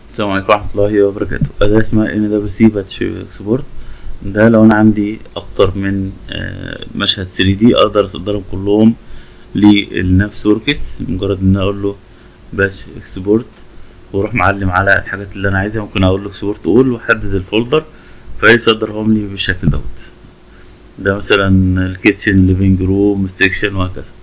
السلام عليكم ورحمة الله وبركاته. أداة اسمها NWC باتش اكسبورت. ده لو أنا عندي أكتر من مشهد 3D أقدر أصدرهم كلهم للنفس وركس، مجرد إن أنا أقول له باتش اكسبورت وأروح معلم على الحاجات اللي أنا عايزها. ممكن أقول له اكسبورت أول وأحدد الفولدر فيصدرهم لي بالشكل دوت. ده مثلا الكيتشن، ليفينج روم، ستيكشن، وهكذا.